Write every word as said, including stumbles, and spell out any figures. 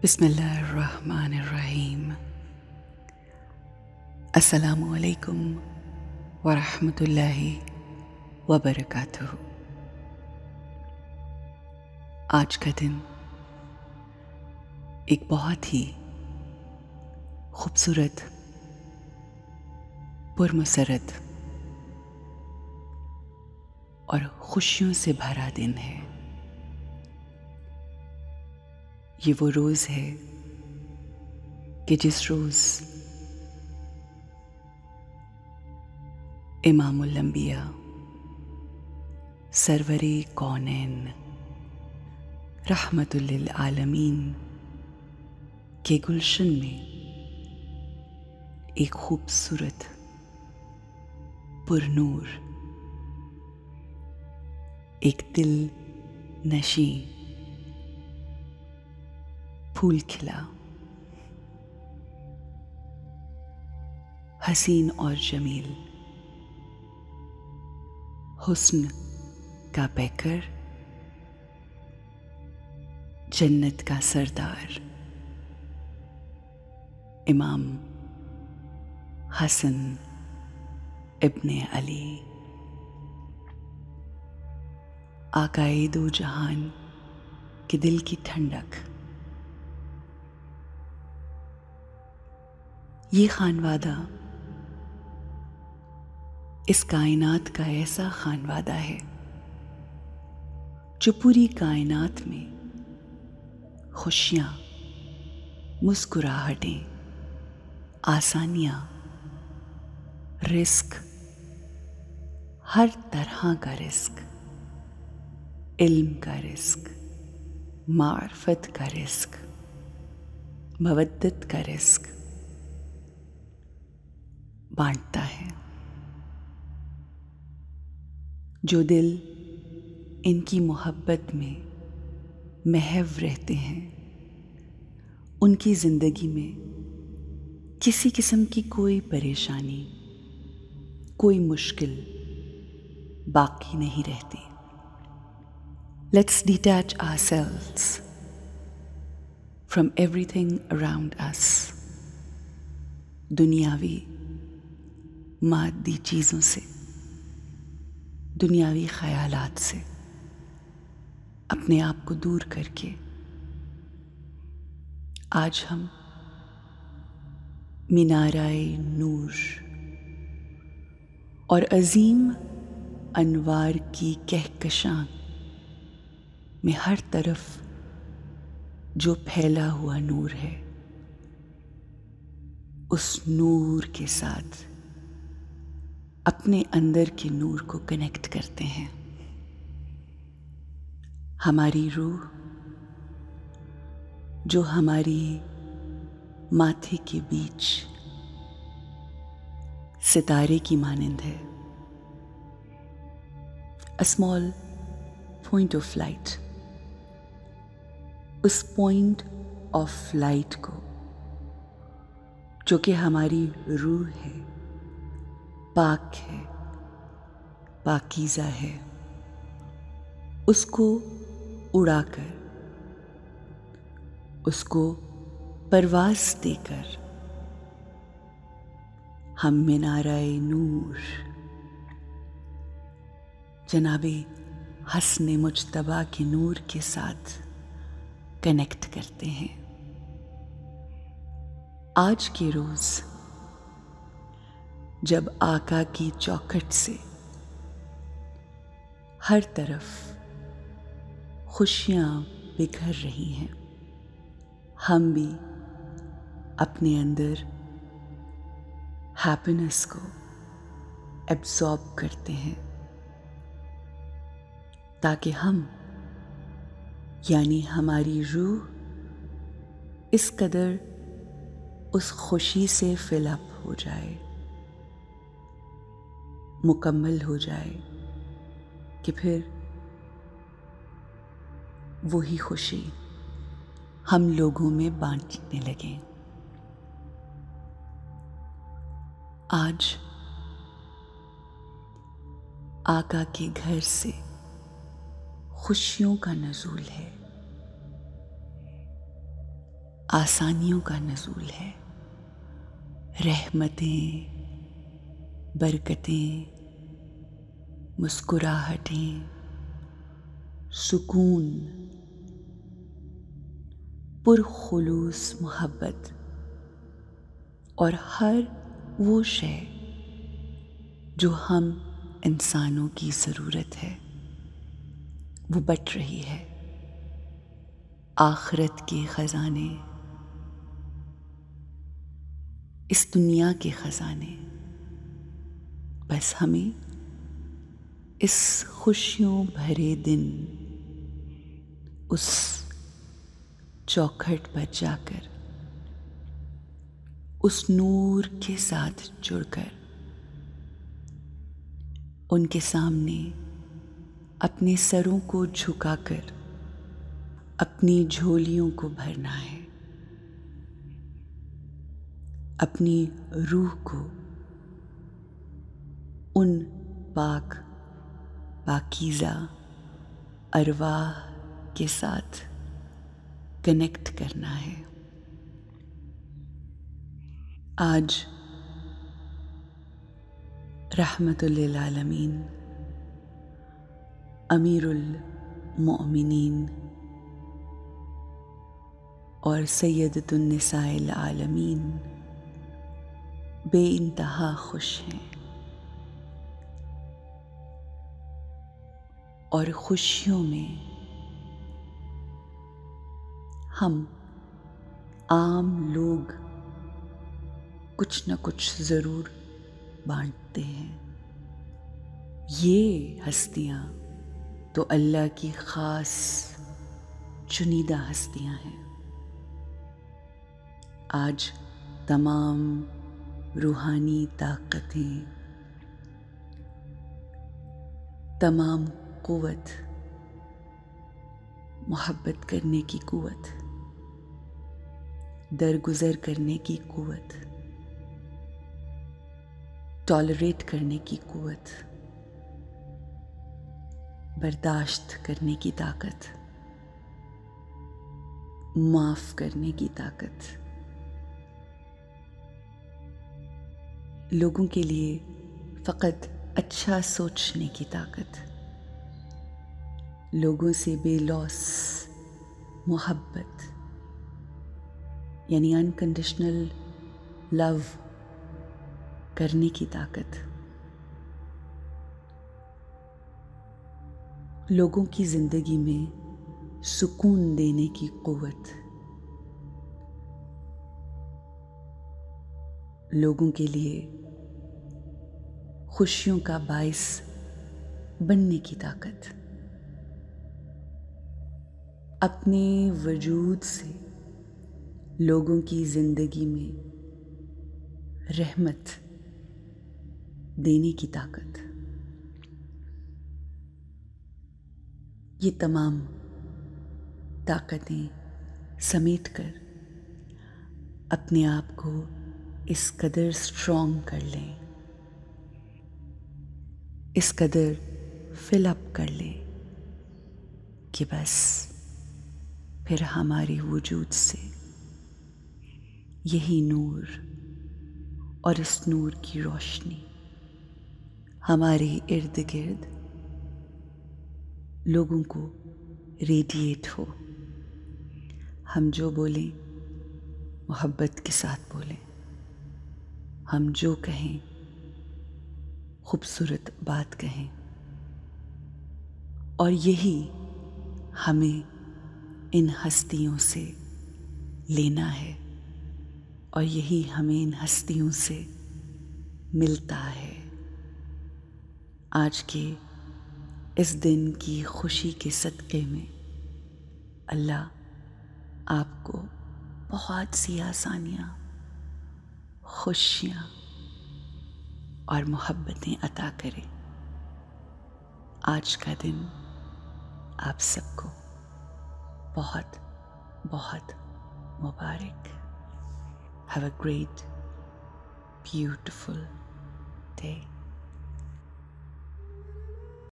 बिस्मिल्लाहिर्रहमानिर्रहीम। अस्सलामु अलैकुम वरहमतुल्लाहि वबरकातुहू। आज का दिन एक बहुत ही खूबसूरत, पुरमसरत और खुशियों से भरा दिन है। ये वो रोज़ है कि जिस रोज़ इमामुल अंबिया सरवरे कौनैन रहमतुल लिल आलमीन के गुलशन में एक खूबसूरत पुरनूर, एक दिल नशी फूल खिला। हसीन और जमील हुस्न का पैकर, जन्नत का सरदार इमाम हसन इब्ने अली, आकाए दो जहान के दिल की ठंडक। ये खानवादा इस कायनात का ऐसा खानवादा है जो पूरी कायनात में खुशियां, मुस्कुराहटें, आसानियां, रिस्क, हर तरह का रिस्क, इल्म का रिस्क, मार्फत का रिस्क, मवद्दत का रिस्क बांटता है। जो दिल इनकी मोहब्बत में महव रहते हैं, उनकी जिंदगी में किसी किस्म की कोई परेशानी, कोई मुश्किल बाकी नहीं रहती। Let's detach ourselves from everything around us, दुनियावी मादी चीज़ों से, दुनियावी ख्यालात से अपने आप को दूर करके आज हम मीनाराए नूर और अजीम अनवार की कहकशां में हर तरफ जो फैला हुआ नूर है, उस नूर के साथ अपने अंदर के नूर को कनेक्ट करते हैं। हमारी रूह जो हमारी माथे के बीच सितारे की मानिंद है, a small point of light, उस पॉइंट ऑफ लाइट को जो कि हमारी रूह है, पाक है, पाकीज़ा है, उसको उड़ाकर, उसको परवाज़ देकर हम मीनाराए नूर जनाबे हस्ने मुज्तबा के नूर के साथ कनेक्ट करते हैं। आज के रोज़ जब आका की चौखट से हर तरफ खुशियां बिखर रही हैं, हम भी अपने अंदर हैप्पीनेस को एब्जॉर्ब करते हैं ताकि हम यानी हमारी रूह इस कदर उस खुशी से फिलअप हो जाए, मुकम्मल हो जाए कि फिर वही खुशी हम लोगों में बांटने लगें। आज आका के घर से खुशियों का नज़ूल है। आसानियों का नज़ूल है। रहमतें, बरकतें, मुस्कुराहटें, सुकून, पुरखुलूस मोहब्बत और हर वो शय जो हम इंसानों की ज़रूरत है वो बट रही है। आखिरत के ख़ज़ाने, इस दुनिया के ख़ज़ाने, बस हमें इस खुशियों भरे दिन उस चौखट पर जाकर उस नूर के साथ जुड़कर उनके सामने अपने सरों को झुकाकर अपनी झोलियों को भरना है, अपनी रूह को उन पाक पाकीज़ा अरवाह के साथ कनेक्ट करना है। आज रहमतुल लिल आलमीन अमीरुल मोमिनीन और सैयदतुन निसाइल आलमीन बेइंतहा खुश हैं और खुशियों में हम आम लोग कुछ न कुछ ज़रूर बांटते हैं। ये हस्तियाँ तो अल्लाह की ख़ास चुनीदा हस्तियाँ हैं। आज तमाम रूहानी ताकतें, तमाम क़ुव्वत, मोहब्बत करने की क़ुव्वत, दरगुज़र करने की क़ुव्वत, टॉलरेट करने की क़ुव्वत, बर्दाश्त करने की ताकत, माफ़ करने की ताकत, लोगों के लिए फ़कत अच्छा सोचने की ताकत, लोगों से बेलौस मोहब्बत यानी अनकंडीशनल लव करने की ताकत, लोगों की ज़िंदगी में सुकून देने की क़ुव्वत, लोगों के लिए खुशियों का बाइस बनने की ताकत, अपने वजूद से लोगों की ज़िंदगी में रहमत देने की ताकत, ये तमाम ताकतें समेट कर अपने आप को इस कदर स्ट्रॉन्ग कर लें, इस कदर फिलअप कर लें कि बस फिर हमारे वजूद से यही नूर और इस नूर की रोशनी हमारे इर्द गिर्द लोगों को रेडिएट हो। हम जो बोलें मोहब्बत के साथ बोलें, हम जो कहें खूबसूरत बात कहें, और यही हमें इन हस्तियों से लेना है और यही हमें इन हस्तियों से मिलता है। आज के इस दिन की खुशी के सदक़े में अल्लाह आपको बहुत सी आसानियाँ, खुशियाँ और मोहब्बतें अता करे। आज का दिन आप सबको बहुत बहुत मुबारक। Have a great, beautiful day.